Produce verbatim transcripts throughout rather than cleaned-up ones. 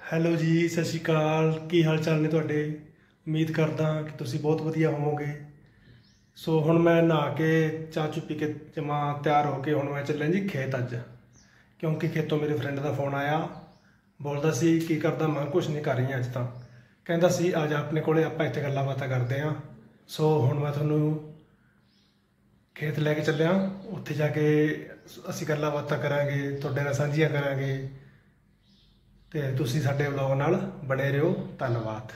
Hello ਜੀ, ਸਤਿ ਸ਼੍ਰੀ ਅਕਾਲ। ਕੀ ਹਾਲ ਚਾਲ ਨੇ ਤੁਹਾਡੇ? ਉਮੀਦ ਕਰਦਾ ਕਿ ਤੁਸੀਂ ਬਹੁਤ ਵਧੀਆ ਹੋਵੋਗੇ। ਸੋ ਹੁਣ ਮੈਂ ਨਹਾ ਕੇ ਚਾਹ ਚੁ ਪੀ ਕੇ ਜਮਾ ਤਿਆਰ ਹੋ ਕੇ ਹੁਣ ਮੈਂ ਚੱਲਿਆ ਜੀ ਖੇਤ ਅੱਜ, ਕਿਉਂਕਿ ਖੇਤੋਂ ਮੇਰੇ ਫਰੈਂਡ ਦਾ ਫੋਨ ਆਇਆ। ਬੋਲਦਾ ਸੀ ਕੀ ਕਰਦਾ, ਮੈਂ ਕੁਛ ਨਹੀਂ ਕਰ ਰਹੀ ਅੱਜ ਤਾਂ। ਕਹਿੰਦਾ ਸੀ ਆ ਜਾ ਆਪਣੇ ਕੋਲੇ, ਆਪਾਂ ਇੱਥੇ ਗੱਲਾਂ ਬਾਤਾਂ ਕਰਦੇ ਹਾਂ। ਸੋ ਹੁਣ ਮੈਂ ਤੁਹਾਨੂੰ ਖੇਤ ਲੈ ਕੇ ਚੱਲਿਆ, ਉੱਥੇ ਜਾ ਕੇ ਅਸੀਂ ਗੱਲਾਂ ਬਾਤਾਂ ਕਰਾਂਗੇ, ਤੁਹਾਡੇ ਨਾਲ ਸਾਂਝੀਆਂ ਕਰਾਂਗੇ ਤੇ ਤੁਸੀਂ ਸਾਡੇ ਵਲੌਗ ਨਾਲ ਬਣੇ ਰਹੋ। ਧੰਨਵਾਦ।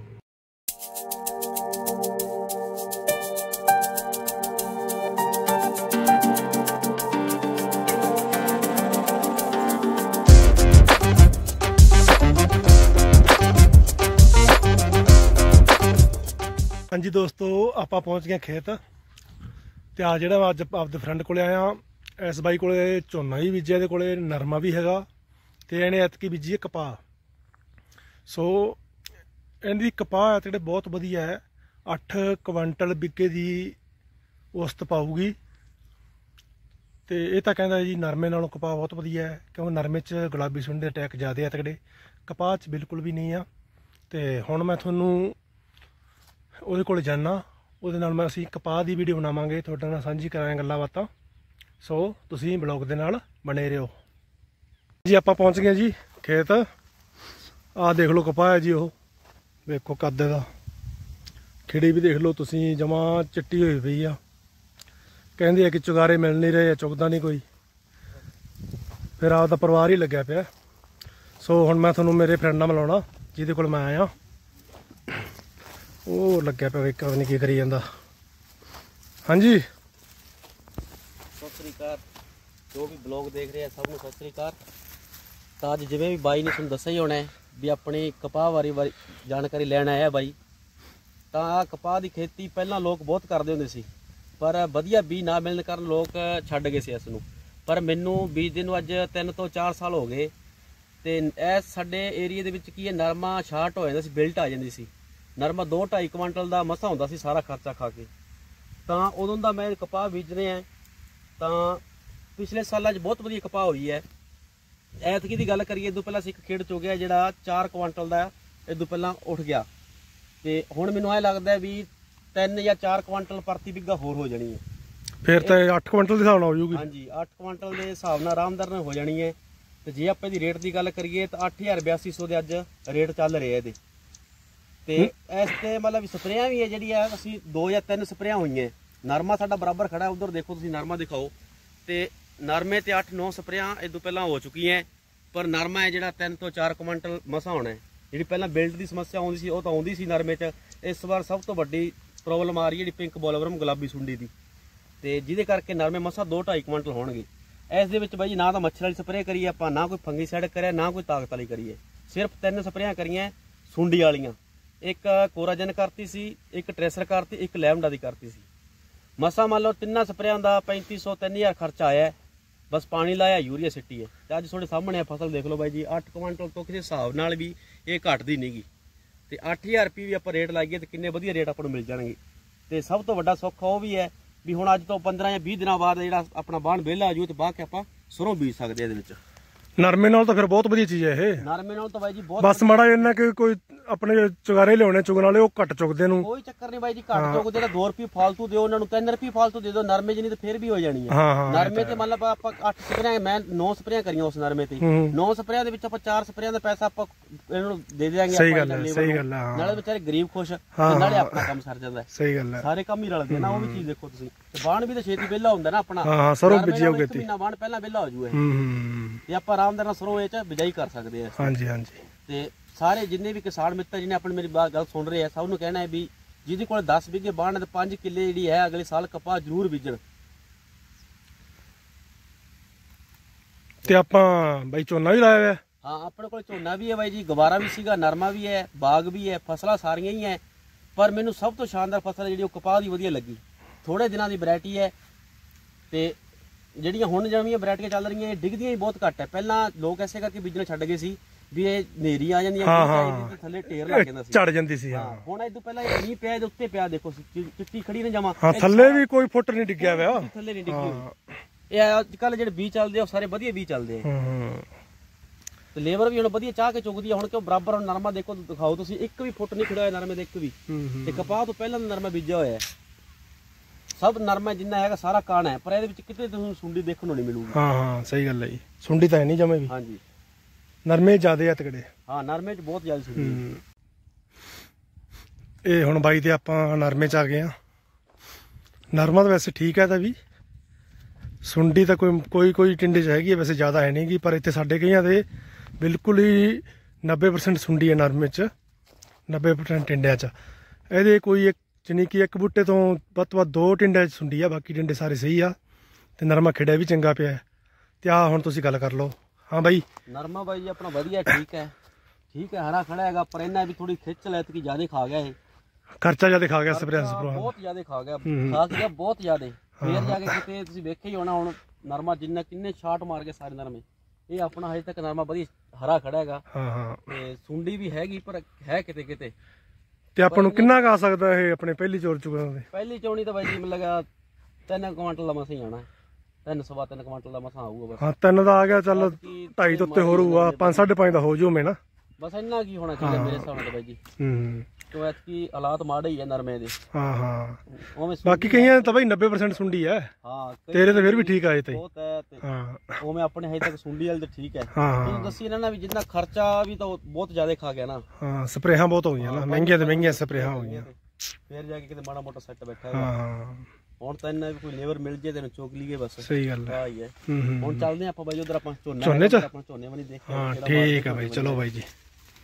ਹਾਂਜੀ ਦੋਸਤੋ, ਆਪਾਂ ਪਹੁੰਚ ਗਏ ਖੇਤ ਤੇ ਆ ਜਿਹੜਾ ਅੱਜ ਆਪਦੇ ਫਰੈਂਡ ਕੋਲੇ ਆਇਆ। ਇਸ ਬਾਈ ਕੋਲੇ ਝੋਨਾ ਵੀ ਬੀਜਿਆ, ਇਹਦੇ ਕੋਲੇ ਨਰਮਾ ਵੀ ਹੈਗਾ ਤੇ ਇਹਨੇ ਐਤਕੀ ਬੀਜੀ ਹੈ ਕਪਾਹ। ਸੋ ਇਹਦੀ ਕਪਾਹ ਜਿਹੜੇ ਬਹੁਤ ਵਧੀਆ ਹੈ, ਅੱਠ ਕੁਇੰਟਲ ਬਿੱਗੇ ਦੀ ਔਸਤ ਪਾਊਗੀ। ਤੇ ਇਹ ਤਾਂ ਕਹਿੰਦਾ ਜੀ ਨਰਮੇ ਨਾਲੋਂ ਕਪਾਹ ਬਹੁਤ ਵਧੀਆ ਹੈ, ਕਿਉਂਕਿ ਨਰਮੇ 'ਚ ਗੁਲਾਬੀ ਸੁੰਡੀ ਦੇ ਅਟੈਕ ਜ਼ਿਆਦਾ ਆ ਤਕੜੇ, ਕਪਾਹ 'ਚ ਬਿਲਕੁਲ ਵੀ ਨਹੀਂ ਆ। ਤੇ ਹੁਣ ਮੈਂ ਤੁਹਾਨੂੰ ਉਹਦੇ ਕੋਲ ਜਾਣਾ, ਉਹਦੇ ਨਾਲ ਮੈਂ ਅਸੀਂ ਕਪਾਹ ਦੀ ਵੀਡੀਓ ਬਣਾਵਾਂਗੇ, ਤੁਹਾਡੇ ਨਾਲ ਸਾਂਝੀ ਕਰਾਂਗੇ ਗੱਲਾਂ ਬਾਤਾਂ। ਸੋ ਤੁਸੀਂ ਬਲੌਗ ਦੇ ਨਾਲ ਬਣੇ ਰਹੋ ਜੀ। ਆਪਾਂ ਪਹੁੰਚ ਗਏ ਜੀ ਖੇਤ। ਆਹ ਦੇਖ ਲਓ ਕਪਾਹ ਹੈ ਜੀ, ਉਹ ਵੇਖੋ ਕੱਦ ਦਾ, ਖਿੜੀ ਵੀ ਦੇਖ ਲਓ ਤੁਸੀਂ, ਜਮਾ ਚਿੱਟੀ ਹੋਈ ਪਈ ਆ। ਕਹਿੰਦੇ ਆ ਕਿ ਚੁਗਾਰੇ ਮਿਲ ਨਹੀਂ ਰਹੇ, ਚੁਗਦਾ ਨਹੀਂ ਕੋਈ, ਫਿਰ ਆਪਦਾ ਪਰਿਵਾਰ ਹੀ ਲੱਗਿਆ ਪਿਆ। ਸੋ ਹੁਣ ਮੈਂ ਤੁਹਾਨੂੰ ਮੇਰੇ ਫਰੈਂਡ ਨਾਲ ਮਿਲਾਉਣਾ ਜਿਹਦੇ ਕੋਲ ਮੈਂ ਆਇਆ। ਉਹ ਲੱਗਿਆ ਪਿਆ ਵੇਖਾ ਨਹੀਂ ਕੀ ਕਰੀ ਜਾਂਦਾ। ਹਾਂਜੀ, ਸਤਿ ਸ੍ਰੀ ਅਕਾਲ ਜੋ ਵੀ ਬਲੌਗ ਦੇਖ ਰਹੇ ਆ ਸਭ ਨੂੰ ਸਤਿ ਸ੍ਰੀ ਅਕਾਲ। ਤਾਂ ਅੱਜ ਜਿਵੇਂ ਵੀ ਬਾਈ ਨੇ ਤੁਹਾਨੂੰ ਦੱਸਿਆ ਹੀ ਹੋਣਾ ਹੈ ਵੀ ਆਪਣੀ ਕਪਾਹ ਬਾਰੇ ਜਾਣਕਾਰੀ ਲੈਣ ਆਇਆ ਬਾਈ। ਤਾਂ ਆਹ ਕਪਾਹ ਦੀ ਖੇਤੀ ਪਹਿਲਾਂ ਲੋਕ ਬਹੁਤ ਕਰਦੇ ਹੁੰਦੇ ਸੀ, ਪਰ ਵਧੀਆ ਬੀਜ ਨਾ ਮਿਲਣ ਕਾਰਨ ਲੋਕ ਛੱਡ ਗਏ ਸੀ ਇਸ ਨੂੰ। ਪਰ ਮੈਨੂੰ ਬੀਜਦੇ ਨੂੰ ਅੱਜ ਤਿੰਨ ਤੋਂ ਚਾਰ ਸਾਲ ਹੋ ਗਏ ਤੇ ਇਸ ਸਾਡੇ ਏਰੀਏ ਦੇ ਵਿੱਚ ਕੀ ਹੈ, ਨਰਮਾ ਸ਼ਾਰਟ ਹੋ ਜਾਂਦਾ ਸੀ, ਬਿਲਟ ਆ ਜਾਂਦੀ ਸੀ। ਨਰਮਾ ਦੋ ਢਾਈ ਕੁਇੰਟਲ ਦਾ ਮਸਾ ਹੁੰਦਾ ਸੀ ਸਾਰਾ ਖਰਚਾ ਖਾ ਕੇ। ਤਾਂ ਉਦੋਂ ਦਾ ਮੈਂ ਕਪਾਹ ਬੀਜ ਰਿਹਾ। ਤਾਂ ਪਿਛਲੇ ਸਾਲਾਂ 'ਚ ਬਹੁਤ ਵਧੀਆ ਕਪਾਹ ਹੋਈ ਹੈ। ਐਤਕੀ ਦੀ ਗੱਲ ਕਰੀਏ, ਇਦੋਂ ਪਹਿਲਾਂ ਅਸੀਂ ਇੱਕ ਖੇਡ ਚੁਗਿਆ ਜਿਹੜਾ ਚਾਰ ਕੁਇੰਟਲ ਦਾ ਇਦੋਂ ਪਹਿਲਾਂ ਉੱਠ ਗਿਆ, ਤੇ ਹੁਣ ਮੈਨੂੰ ਐਂ ਲੱਗਦਾ ਵੀ ਤਿੰਨ ਜਾਂ ਚਾਰ ਕੁਇੰਟਲ ਪ੍ਰਤੀ ਬਿੱਗਾ ਹੋਰ ਹੋ ਜਾਣੀ ਹੈ। ਫਿਰ ਤਾਂ ਅੱਠ ਕੁਇੰਟਲ ਦੇ ਹਿਸਾਬ ਨਾਲ ਹੋ ਜਾਊਗੀ। ਹਾਂਜੀ, ਅੱਠ ਕੁਇੰਟਲ ਦੇ ਹਿਸਾਬ ਨਾਲ ਆਰਾਮਦਾਰ ਨਾਲ ਹੋ ਜਾਣੀ ਹੈ। ਤੇ ਜੇ ਆਪਾਂ ਇਹਦੀ ਰੇਟ ਦੀ ਗੱਲ ਕਰੀਏ ਤਾਂ ਅੱਠ ਹਜ਼ਾਰ ਬਿਆਸੀ ਸੌ ਦੇ ਅੱਜ ਰੇਟ ਚੱਲ ਰਿਹਾ ਇਹਦੇ। ਤੇ ਇਸ ਤੇ ਮਤਲਬ ਸਪਰੇਆਂ ਵੀ ਹੈ ਜਿਹੜੀ ਆ, ਅਸੀਂ ਦੋ ਜਾਂ ਤਿੰਨ ਸਪਰੇਆਂ ਹੋਈਆਂ। ਨਰਮਾ ਸਾਡਾ ਬਰਾਬਰ ਖੜਾ, ਉਧਰ ਦੇਖੋ ਤੁਸੀਂ ਨਰਮਾ ਦਿਖਾਓ। ਤੇ ਨਰਮੇ ਤੇ ਅੱਠ ਨੌ ਸਪਰੇਆਂ ਇਦੋਂ ਪਹਿਲਾਂ ਹੋ ਚੁੱਕੀਆਂ, ਪਰ ਨਰਮਾ ਹੈ ਜਿਹੜਾ ਤਿੰਨ ਤੋਂ ਚਾਰ ਕੁਇੰਟਲ ਮਸਾ ਹੋਣਾ। ਜਿਹੜੀ ਪਹਿਲਾਂ ਬਿਲਟ ਦੀ ਸਮੱਸਿਆ ਆਉਂਦੀ ਸੀ ਉਹ ਤਾਂ ਆਉਂਦੀ ਸੀ ਨਰਮੇ 'ਚ। ਇਸ ਵਾਰ ਸਭ ਤੋਂ ਵੱਡੀ ਪ੍ਰੋਬਲਮ ਆ ਰਹੀ ਹੈ ਜਿਹੜੀ ਪਿੰਕ ਬੋਲਵਰਮ ਗੁਲਾਬੀ ਸੁੰਡੀ ਦੀ, ਤੇ ਜਿਹਦੇ ਕਰਕੇ ਨਰਮੇ ਮਸਾ ਦੋ ਢਾਈ ਕੁਇੰਟਲ ਹੋਣਗੇ। ਇਸ ਦੇ ਵਿੱਚ ਬਾਈ ਜੀ ਨਾ ਤਾਂ ਮੱਛਰ ਵਾਲੀ ਸਪਰੇਅ ਕਰੀਏ ਆਪਾਂ, ਨਾ ਕੋਈ ਫੰਗੀਸਾਈਡ ਕਰਿਆ, ਨਾ ਕੋਈ ਤਾਕਤ ਵਾਲੀ ਕਰੀਏ। ਸਿਰਫ ਤਿੰਨ ਸਪਰੇਆਂ ਕਰੀਆਂ ਸੁੰਡੀ ਵਾਲੀਆਂ। ਇੱਕ ਕੋਰਾਜਨ ਕਰਤੀ ਸੀ, ਇੱਕ ਟ੍ਰੇਸਰ ਕਰਤੀ, ਇੱਕ ਲੈਮਡਾ ਦੀ ਕਰਤੀ ਸੀ। ਮਸਾ ਮੰਨ ਲਓ ਤਿੰਨਾਂ ਸਪਰੇਆਂ ਦਾ ਪੈਂਤੀ ਸੌ ਤਿੰਨ ਹਜ਼ਾਰ ਖਰਚਾ ਆਇਆ। ਬਸ ਪਾਣੀ ਲਾਇਆ, ਯੂਰੀਆ ਸਿੱਟੀ ਹੈ। ਤੇ ਅੱਜ ਤੁਹਾਡੇ ਸਾਹਮਣੇ ਆ ਫਸਲ ਦੇਖ ਲਓ ਬਾਈ ਜੀ, ਅੱਠ ਕੁਇੰਟਲ ਤੋਂ ਕਿਸੇ ਹਿਸਾਬ ਨਾਲ ਵੀ ਇਹ ਘਟਦੀ ਨਹੀਂ ਗੀ। ਤੇ ਅੱਠ ਹਜ਼ਾਰ ਰੁਪਏ ਵੀ ਆਪਾਂ ਰੇਟ ਲਾਈਏ ਤੇ ਕਿੰਨੇ ਵਧੀਆ ਰੇਟ ਆਪਾਂ ਨੂੰ ਮਿਲ ਜਾਣਗੇ। ਤੇ ਸਭ ਤੋਂ ਵੱਡਾ ਸੁੱਖ ਉਹ ਵੀ ਹੈ ਵੀ ਹੁਣ ਅੱਜ ਤੋਂ ਪੰਦਰਾਂ ਜਾਂ ਵੀਹ ਦਿਨਾਂ ਬਾਅਦ ਜਿਹੜਾ ਆਪਣਾ ਬਾਣ ਵਿਹਲਾ ਆ ਜੂ ਤੇ ਬਾਅਦ ਕੇ ਆਪਾਂ ਸਰੋਂ ਬੀਜ ਸਕਦੇ ਇਹਦੇ ਵਿੱਚ। ਨਰਮੇ ਨਾਲ ਤਾਂ ਫਿਰ ਬਹੁਤ ਵਧੀਆ ਚੀਜ਼ ਹੈ ਇਹ। ਨਰਮੇ ਨਾਲ ਤਾਂ ਬਾਈ ਜੀ ਬਹੁਤ ਬਸ ਮਾੜਾ ਇਹਨਾਂ ਕਿ ਕੋਈ ਆਪਣੇ ਚੁਗਾਰੇ ਲਿਆਉਣੇ ਚੁਗਣ ਵਾਲੇ, ਉਹ ਘੱਟ ਚੁਗਦੇ ਨੂੰ। ਕੋਈ ਚੱਕਰ ਨਹੀਂ ਬਾਈ ਜੀ, ਘੱਟ ਚੁਗਦੇ ਤਾਂ ਦੋ ਰੁਪਏ ਫਾਲਤੂ ਦਿਓ ਉਹਨਾਂ ਨੂੰ, ਤਿੰਨ ਰੁਪਏ ਫਾਲਤੂ ਦੇ ਦਿਓ ਨਰਮੇ ਜਿਹੀ, ਤੇ ਫਿਰ ਵੀ ਹੋ ਜਾਣੀ ਹੈ। ਨਰਮੇ ਤੇ ਮੰਨ ਲਾ ਆਪਾਂ ਅੱਠ ਸਪਰੇਆਂ, ਮੈਂ ਨੌ ਸਪਰੇਆਂ ਕਰੀਆਂ ਉਸ ਨਰਮੇ ਤੇ। ਨੌ ਸਪਰੇਆਂ ਦੇ ਵਿੱਚ ਆਪਾਂ ਚਾਰ ਸਪਰੇਆਂ ਦਾ ਪੈਸਾ ਆਪਾਂ ਇਹਨਾਂ ਨੂੰ ਦੇ ਦਿਆਂਗੇ। ਸਹੀ ਗੱਲ ਹੈ, ਸਹੀ ਗੱਲ ਹੈ। ਨਾਲੇ ਵਿਚਾਰੇ ਗਰੀਬ ਖੁਸ਼, ਨਾਲੇ ਆਪਣਾ ਕੰਮ ਸਰ ਜਾਂਦਾ। ਸਹੀ ਗੱਲ ਹੈ, ਸਾਰੇ ਕੰਮ ਹੀ ਰਲਦੇ ਨਾ। ਉਹ ਵੀ ਚੀਜ਼ ਦੇਖੋ ਤੁਸੀਂ, ਤੇ ਬਾਣ ਵੀ ਤਾਂ ਛੇਤੀ ਵਿਹਲਾ ਹੁੰਦਾ ਨਾ ਆਪਣਾ। ਹਾਂ, ਸਰੋਂ ਬੀਜੀ ਹੋਊਗੀ ਤੇ ਮਹੀਨਾ ਬਾਣ ਪਹਿਲਾਂ ਵਿਹਲਾ ਹੋ ਜੂ ਇਹ, ਤੇ ਆਪਾਂ ਆਰਾਮਦਾਰ ਨਾਲ ਸਰੋਂ ਇਹ ਚ ਬਿਜਾਈ ਕਰ ਸਕਦੇ ਆ। ਹਾਂਜੀ ਹਾਂਜੀ। ਤੇ ਸਾਰੇ ਜਿੰਨੇ ਵੀ ਕਿਸਾਨ ਮਿੱਤਰ ਜਿਹਨੇ ਆਪਣੀ ਮੇਰੀ ਗੱਲ ਸੁਣ ਰਹੇ ਆ, ਸਭ ਨੂੰ ਕਹਿਣਾ ਹੈ ਵੀ ਜਿਹਦੇ ਕੋਲ ਦਸ ਵਿਗੇ ਬਾਣ ਤੇ ਪੰਜ ਕਿੱਲੇ ਜਿਹੜੀ ਹੈ ਅਗਲੇ ਸਾਲ ਕਪਾਹ ਜ਼ਰੂਰ ਬੀਜਣ। ਤੇ ਆਪਾਂ ਬਾਈ ਝੋਨਾ ਵੀ ਲਾਇਆ ਹੋਇਆ। ਹਾਂ, ਆਪਣੇ ਕੋਲ ਝੋਨਾ ਵੀ ਹੈ ਬਾਈ ਜੀ, ਗਵਾਰਾ ਵੀ ਸੀਗਾ, ਨਰਮਾ ਵੀ ਹੈ, ਬਾਗ ਵੀ ਹੈ, ਫਸਲਾਂ ਸਾਰੀਆਂ ਹੀ ਹੈ। ਪਰ ਮੈਨੂੰ ਸਭ ਤੋਂ ਸ਼ਾਨਦਾਰ ਫਸਲ ਜਿਹੜੀ ਉਹ ਕਪਾਹ ਦੀ ਵਧੀਆ ਲੱਗੀ। ਥੋੜੇ ਦਿਨਾਂ ਦੀ ਵੈਰਾਈਟੀ ਹੈ, ਤੇ ਜਿਹੜੀਆਂ ਹੁਣ ਜਿਹੜੀਆਂ ਵੈਰਾਈਟੀਆਂ ਚੱਲ ਰਹੀਆਂ ਇਹ ਡਿੱਗਦੀਆਂ ਹੀ ਬਹੁਤ ਘੱਟ ਹੈ। ਪਹਿਲਾਂ ਲੋਕ ਐਸੇ ਕਰਕੇ ਬੀਜਣਾ ਛੱਡ ਗਏ ਸੀ ਵੀ ਇਹ ਹਨੇਰੀ ਆ ਜਾਂਦੀ ਹੈ, ਥੱਲੇ ਢੇਰ ਲੱਗ ਜਾਂਦਾ ਸੀ, ਝੜ ਜਾਂਦੀ ਸੀ। ਹਾਂ, ਹੁਣ ਇਦੋਂ ਪਹਿਲਾਂ ਇਹ ਮੀਂਹ ਪਿਆ, ਇਹਦੇ ਉੱਤੇ ਪਿਆ ਦੇਖੋ, ਚਿੱਟੀ ਖੜੀ ਨਾ ਜਮਾ। ਹਾਂ, ਥੱਲੇ ਵੀ ਕੋਈ ਫੁੱਟ ਨਹੀਂ ਡਿੱਗਿਆ ਹੋਇਆ, ਥੱਲੇ ਨਹੀਂ ਡਿੱਗੀ ਹੋਈ। ਇਹ ਅੱਜ ਕੱਲ ਜਿਹੜੇ ਬੀਜ ਚੱਲਦੇ ਆ ਉਹ ਸਾਰੇ ਵਧੀਆ ਬੀਜ ਚੱਲਦੇ ਆ। ਤੇ ਲੇਬਰ ਵੀ ਹੁਣ ਵਧੀਆ ਚਾਹ ਕੇ ਚੁਗਦੀ ਆ ਹੁਣ ਕਿਉਂ ਬਰਾਬਰ ਹੁਣ ਨਰਮਾ ਦੇਖੋ ਦਿਖਾਓ ਤੁਸੀਂ ਇੱਕ ਵੀ ਫੁੱਟ ਨਹੀਂ ਖੜਾ ਹੋਇਆ ਨਰਮੇ ਦੇ ਇੱਕ ਵੀ ਤੇ ਕਪਾਹ ਤੋਂ ਪਹਿਲਾਂ ਨਰਮਾ ਬੀਜਿਆ ਹੋਇਆ ਹੈ ਸਭ ਨਰਮਾ ਜਿੰਨਾ ਹੈਗਾ ਸਾਰਾ ਕਾਣਾ ਹੈ ਪਰ ਇਹਦੇ ਵਿੱਚ ਕਿਤੇ ਤੁਹਾਨੂੰ ਸੁੰਡੀ ਦੇਖਣ ਨੂੰ ਨਹੀਂ ਮਿਲੂਗੀ ਹਾਂ ਹਾਂ ਸਹੀ ਗੱਲ ਹੈ ਜੀ ਸੁੰਡੀ ਤਾਂ ਹੈ ਨਹੀਂ ਜਮੇ ਵੀ ਹਾਂਜੀ ਨਰਮੇ ਜ਼ਿਆਦੇ ਆ ਤਕੜੇ ਹਾਂ ਨਰਮੇ 'ਚ ਬਹੁਤ ਜ਼ਿਆਦਾ ਸੁੰਡੀ ਇਹ ਹੁਣ ਬਾਈ ਤੇ ਆਪਾਂ ਨਰਮੇ 'ਚ ਆ ਗਏ ਆ ਨਰਮਾ ਤਾਂ ਵੈਸੇ ਠੀਕ ਹੈ ਤਾਂ ਵੀ ਸੁੰਡੀ ਤਾਂ ਕੋਈ ਕੋਈ ਕੋਈ ਟਿੰਡੇ 'ਚ ਹੈਗੀ ਹੈ ਵੈਸੇ ਜ਼ਿਆਦਾ ਹੈ ਨਹੀਂ ਗੀ ਪਰ ਇੱਥੇ ਸਾਡੇ ਕਈਆਂ ਦੇ ਬਿਲਕੁਲ ਹੀ ਨੱਬੇ ਪਰਸੈਂਟ ਸੁੰਡੀ ਹੈ ਨਰਮੇ 'ਚ ਨੱਬੇ ਪਰਸੈਂਟ ਟਿੰਡਿਆਂ 'ਚ ਇਹਦੇ ਕੋਈ ਇੱਕ ਜਾਣੀ ਕਿ ਇੱਕ ਬੂਟੇ ਤੋਂ ਵੱਧ ਤੋਂ ਵੱਧ ਦੋ ਟਿੰਡਿਆਂ 'ਚ ਸੁੰਡੀ ਆ ਬਾਕੀ ਟਿੰਡੇ ਸਾਰੇ ਸਹੀ ਆ ਤੇ ਨਰਮਾ ਖਿੜਿਆ ਵੀ ਚੰਗਾ ਪਿਆ ਤੇ ਆਹ ਹੁਣ ਤੁਸੀਂ ਗੱਲ ਕਰ ਲਓ ਹਾਂ ਬਾਈ ਨਰਮਾ ਬਾਈ ਜੀ ਆਪਣਾ ਵਧੀਆ ਠੀਕ ਹੈ ਠੀਕ ਹੈ ਹਰਾ ਖੜਾ ਹੈਗਾ ਪਰ ਇਹਨਾਂ ਵੀ ਥੋੜੀ ਖਿੱਚ ਲੈ ਤੇ ਜ਼ਿਆਦਾ ਖਾ ਗਿਆ ਇਹ ਖਰਚਾ ਜ਼ਿਆਦਾ ਖਾ ਗਿਆ ਸਪਰੇਅ ਸਪਰੂਆਂ ਬਹੁਤ ਜ਼ਿਆਦਾ ਖਾ ਗਿਆ ਖਾ ਗਿਆ ਬਹੁਤ ਜ਼ਿਆਦਾ ਫੇਰ ਜਾ ਕੇ ਕਿਤੇ ਤੁਸੀਂ ਵੇਖਿਆ ਹੀ ਹੋਣਾ ਹੁਣ ਨਰਮਾ ਜਿੰਨਾ ਕਿੰਨੇ ਛਾਟ ਮਾਰ ਕੇ ਸਾਰੇ ਨਰਮੇ ਇਹ ਆਪਣਾ ਹਜੇ ਤੱਕ ਨਰਮਾ ਵਧੀਆ ਹਰਾ ਖੜਾ ਹੈਗਾ ਹਾਂ ਹਾਂ ਤੇ ਸੁੰਡੀ ਵੀ ਹੈਗੀ ਪਰ ਹੈ ਕਿਤੇ ਕਿਤੇ ਤੇ ਆਪਾਂ ਨੂੰ ਕਿੰਨਾ ਕੁ ਆ ਸਕਦਾ ਇਹ ਆਪਣੇ ਪਹਿਲੀ ਚੋਰ ਚੁਗਾਂ ਦੇ ਪਹਿਲੀ ਚੌਣੀ ਤਾਂ ਬਾਈ ਜੀ ਮੈਨੂੰ ਲੱਗਾ ਤਿੰਨ ਕੁਆਂਟਲ ਦਾ ਮਸਾਂ ਹੀ ਆਣਾ ਤਿੰਨ ਸਵਾ ਤਿੰਨ ਕੁਆਂਟਲ ਦਾ ਮਸਾਂ ਆਊਗਾ ਬਸ ਹਾਂ ਤਿੰਨ ਦਾ ਆ ਗਿਆ ਚੱਲ ਢਾਈ ਤੋਂ ਉੱਤੇ ਹੋਰ ਹੋਊਗਾ ਪੰਜ ਸਾਢੇ ਪੰਜ ਦਾ ਹੋ ਜਾਊ ਮੈਂ ਨਾ ਬਸ ਇੰਨਾ ਕੀ ਹੋਣਾ ਚਾਹੀਦਾ ਮੇਰੇ ਹਿਸਾਬ ਨਾਲ ਬਾਈ ਜੀ ਹੂੰ ਕਿਉਂ ਐਤਕੀ ਹਾਲਾਤ ਮਾੜੇ ਹੀ ਆ ਨਰਮੇ ਦੇ ਹਾਂ ਹਾਂ ਉਵੇਂ ਬਾਕੀ ਕਈਆਂ ਤਾਂ ਬਾਈ ਨੱਬੇ ਪਰਸੈਂਟ ਸੁੰਡੀ ਹੈ ਹਾਂ ਤੇਰੇ ਤਾਂ ਫਿਰ ਵੀ ਠੀਕ ਆਏ ਤੇ ਬਹੁਤ ਹੈ ਤੇ ਹਾਂ ਉਵੇਂ ਆਪਣੇ ਹਜੇ ਤੱਕ ਸੁੰਡੀ ਵਾਲੇ ਤਾਂ ਠੀਕ ਹੈ ਹਾਂ ਤੁਹਾਨੂੰ ਦੱਸੀ ਇਹਨਾਂ ਨੇ ਵੀ ਜਿੰਨਾ ਖਰਚਾ ਵੀ ਤਾਂ ਉਹ ਬਹੁਤ ਜ਼ਿਆਦਾ ਖਾ ਗਿਆ ਨਾ ਹਾਂ ਸਪਰੇਹਾਂ ਬਹੁਤ ਹੋ ਗਈਆਂ ਨਾ ਮਹਿੰਗੀਆਂ ਤੇ ਮਹਿੰਗੀਆਂ ਸਪਰੇਹਾਂ ਹੋ ਗਈਆਂ ਫੇਰ ਜਾ ਕੇ ਕਿਤੇ ਮਾੜਾ ਮੋਟਾ ਸੈੱਟ ਬੈਠਾ ਹਾਂ ਹੈਗਾ ਹਾਂ ਹੁਣ ਤਾਂ ਇਹਨਾਂ ਵੀ ਕੋਈ ਲੇਬਰ ਮਿਲ ਜੇ ਤੈਨੂੰ ਚੁੱਕ ਲਈਏ ਬਸ ਸਹੀ ਗੱਲ ਹੈ ਆ ਹੀ ਹੈ ਹੂੰ ਹੂੰ ਹੁਣ ਚੱਲਦੇ ਆਪਾਂ ਬਾਈ ਉਧਰ ਆਪਾਂ ਝੋਨਾ ਝੋਨੇ 'ਚ? ਆਪਾਂ ਝੋਨੇ ਵਾਲੀ ਦੇਖ ਹਾਂ ਠੀਕ ਆ ਬਾਈ ਚਲੋ ਬਾਈ ਜੀ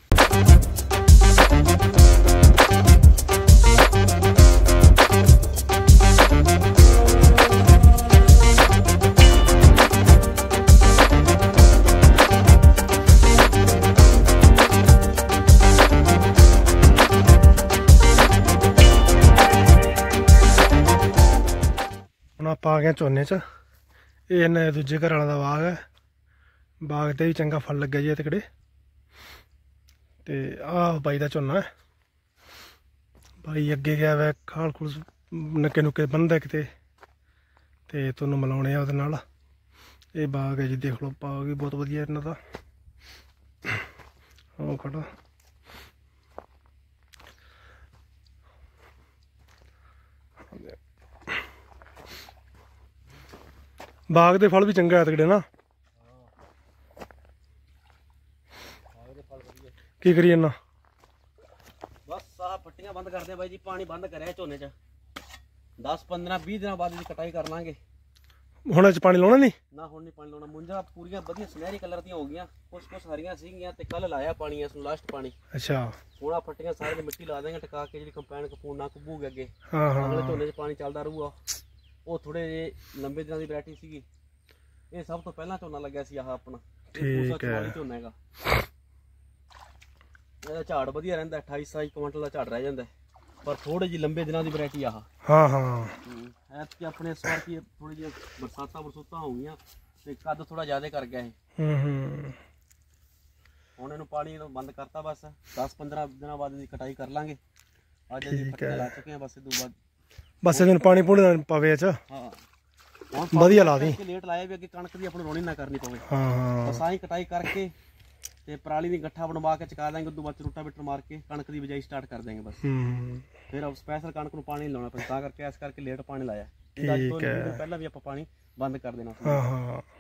ਹੁਣ ਆਪਾਂ ਆ ਗਏ ਝੋਨੇ 'ਚ ਇਹ ਇਹਨਾਂ ਦੂਜੇ ਘਰ ਵਾਲਾ ਦਾ ਬਾਗ ਹੈ ਬਾਗ ਤੇ ਵੀ ਚੰਗਾ ਫਲ ਲੱਗਿਆ ਜੀ ਤਕੜੇ ਤੇ ਆਹ ਬਾਈ ਦਾ ਝੋਨਾ ਹੈ ਬਾਈ ਅੱਗੇ ਗਿਆ ਵੈ ਖਾਲ ਖੁਲ ਨੱਕੇ ਨੁੱਕੇ ਬੰਨਦਾ ਕਿਤੇ ਤੇ ਤੁਹਾਨੂੰ ਮਿਲਾਉਣੇ ਆ ਉਹਦੇ ਨਾਲ ਇਹ ਬਾਗ ਹੈ ਜੀ ਦੇਖ ਲਓ ਬਾਗ ਵੀ ਬਹੁਤ ਵਧੀਆ ਇਹਨਾਂ ਦਾ ਉਹ ਖੜਾ ਬਾਗ ਦੇ ਫਲ ਵੀ ਚੰਗਾ ਹੈ ਤਕੜੇ ਨਾ ਕੀ ਕਰੀਏ ਨਾ ਬਸ ਆਹ ਪੱਟੀਆਂ ਬੰਦ ਕਰਦੇ ਆ ਬਾਈ ਜੀ ਪਾਣੀ ਬੰਦ ਕਰਿਆ ਝੋਨੇ 'ਚ ਦਸ ਪੰਦਰਾਂ ਵੀਹ ਦਿਨਾਂ ਬਾਅਦ ਇਹਦੀ ਕਟਾਈ ਕਰ ਲਾਂਗੇ ਹੁਣ ਇਹ 'ਚ ਪਾਣੀ ਲਾਉਣਾ ਨਹੀਂ ਨਾ ਹੁਣ ਨਹੀਂ ਪਾਣੀ ਲਾਉਣਾ ਮੁੰਜਾ ਪੂਰੀਆਂ ਵਧੀਆ ਸੁਨਹਿਰੀ ਕਲਰ ਦੀਆਂ ਹੋ ਗਈਆਂ ਕੁਛ ਕੁਛ ਹਰੀਆਂ ਸੀਗੀਆਂ ਤੇ ਕੱਲ ਲਾਇਆ ਪਾਣੀ ਇਸ ਨੂੰ ਲਾਸਟ ਪਾਣੀ ਅੱਛਾ ਹੁਣ ਆ ਪੱਟੀਆਂ ਸਾਰੇ ਦੀ ਮਿੱਟੀ ਲਾ ਦੇਂਗੇ ਟਿਕਾ ਕੇ ਜਿਹੜੀ ਕੰਪੈਨ ਕਪੂਨ ਨਾ ਕਬੂਗੇ ਅੱਗੇ ਹਾਂ ਹਾਂ ਅਗਲੇ ਝੋਨੇ 'ਚ ਪਾਣੀ ਚੱਲਦਾ ਰਹੂਗਾ ਉਹ ਥੋੜੇ ਜਿਹੇ ਲੰਬੇ ਦਿਨਾਂ ਦੀ ਵੈਰਾਈਟੀ ਸੀਗੀ ਇਹ ਸਭ ਤੋਂ ਪਹਿਲਾਂ ਝੋਨਾ ਲੱਗਿਆ ਸੀ ਆਹ ਆਪਣਾ ਠੀਕ ਹੈ ਝੋਨਾ ਹੈਗਾ ਇਹਦਾ ਝਾੜ ਵਧੀਆ ਰਹਿੰਦਾ ਅਠਾਈ ਸਤਾਈ ਕੁਇੰਟਲ ਦਾ ਝਾੜ ਰਹਿ ਜਾਂਦਾ ਪਰ ਥੋੜੇ ਜਿਹੀ ਲੰਬੇ ਦਿਨਾਂ ਦੀ ਵੈਰਾਈਟੀ ਆਹ ਹਾਂ ਹਾਂ ਐਤਕੀ ਆਪਣੇ ਇਸ ਵਾਰ ਕੀ ਥੋੜੀ ਜਿਹੀ ਬਰਸਾਤਾਂ ਬਰਸੂਤਾਂ ਹੋ ਗਈਆਂ ਤੇ ਕੱਦ ਥੋੜਾ ਜ਼ਿਆਦਾ ਕਰ ਗਿਆ ਇਹ ਹੂੰ ਹੂੰ ਹੁਣ ਇਹਨੂੰ ਪਾਣੀ ਤੋਂ ਬੰਦ ਕਰਤਾ ਬਸ ਦਸ ਪੰਦਰਾਂ ਦਿਨਾਂ ਬਾਅਦ ਇਹਦੀ ਕਟਾਈ ਕਰ ਲਾਂਗੇ ਅੱਜ ਅਸੀਂ ਪੱਟੀਆਂ ਲਾ ਚੁੱਕੇ ਹਾਂ ਬਸ ਇਹ ਤੋਂ ਬਾਅਦ ਬਸ ਇਹਨੂੰ ਪਾਣੀ ਪੂਣੀ ਪਵੇ ਚ ਹਾਂ ਵਧੀਆ ਲਾ ਦੀ ਲੇਟ ਲਾਇਆ ਵੀ ਅੱਗੇ ਕਣਕ ਦੀ ਆਪਾਂ ਨੂੰ ਰੋਣੀ ਨਾ ਕਰਨੀ ਪਵੇ ਹਾਂ ਹਾਂ ਬਸ ਆਹੀ ਕਟਾਈ ਕਰਕੇ ਤੇ ਪਰਾਲੀ ਦੀ ਗੱਠਾ ਬਣਵਾ ਕੇ ਚਕਾ ਦਾਂਗੇ ਉਦੋਂ ਬਾਅਦ ਰੂਟਾ ਬਿਟਰ ਮਾਰ ਕੇ ਕਣਕ ਦੀ ਬਿਜਾਈ ਸਟਾਰਟ ਕਰ ਦਾਂਗੇ ਬਸ ਹੂੰ ਫਿਰ ਆਪ ਸਪੈਸ਼ਲ ਕਣਕ ਨੂੰ ਪਾਣੀ ਲਾਉਣਾ ਪੈਂਦਾ ਤਾਂ ਕਰਕੇ ਇਸ ਕਰਕੇ ਲੇਟ ਪਾਣੀ ਲਾਇਆ ਠੀਕ ਹੈ ਪਹਿਲਾਂ ਵੀ ਆਪਾਂ ਪਾਣੀ ਬੰਦ ਕਰ ਦੇਣਾ ਹਾਂ ਹਾਂ